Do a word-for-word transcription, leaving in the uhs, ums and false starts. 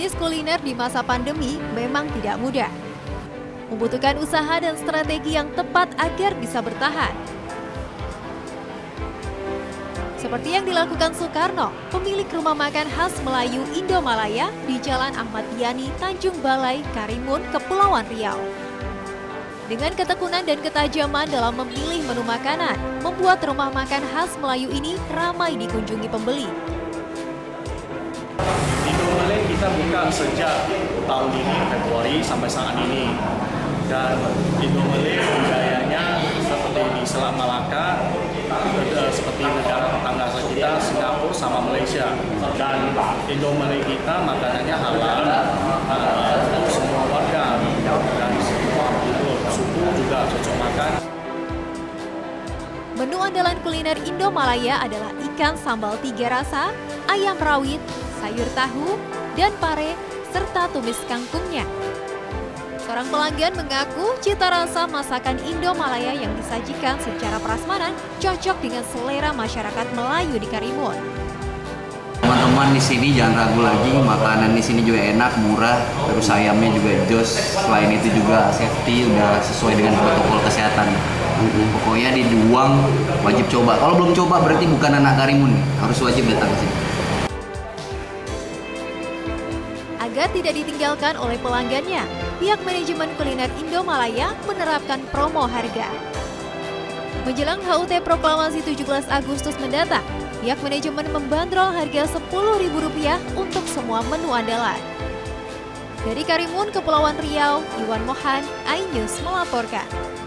Berbisnis kuliner di masa pandemi memang tidak mudah. Membutuhkan usaha dan strategi yang tepat agar bisa bertahan. Seperti yang dilakukan Soekarno, pemilik rumah makan khas Melayu Indomalaya di Jalan Ahmad Yani, Tanjung Balai, Karimun, Kepulauan Riau. Dengan ketekunan dan ketajaman dalam memilih menu makanan, membuat rumah makan khas Melayu ini ramai dikunjungi pembeli. Indomalaya kita buka sejak tahun ini, Februari sampai saat ini. Dan Indomalaya budayanya seperti di Selat Malaka, seperti negara tetangga kita, Singapura sama Malaysia. Dan Indomalaya kita makanannya halal untuk semua warga dan semua suku juga cocok makan. Menu andalan kuliner Indomalaya adalah ikan sambal tiga rasa, ayam rawit, sayur tahu, dan pare, serta tumis kangkungnya. Seorang pelanggan mengaku cita rasa masakan Indomalaya yang disajikan secara prasmanan cocok dengan selera masyarakat Melayu di Karimun. Teman-teman di sini jangan ragu lagi, makanan di sini juga enak, murah, terus ayamnya juga jos. Selain itu juga safety, udah sesuai dengan protokol kesehatan. Pokoknya di Duang wajib coba. Kalau belum coba berarti bukan anak Karimun, harus wajib datang ke sini. Agar tidak ditinggalkan oleh pelanggannya, pihak manajemen kuliner Indomalaya menerapkan promo harga. Menjelang H U T Proklamasi tujuh belas Agustus mendatang, pihak manajemen membandrol harga sepuluh ribu rupiah untuk semua menu andalan. Dari Karimun, Kepulauan Riau, Iwan Mohan, iNews melaporkan.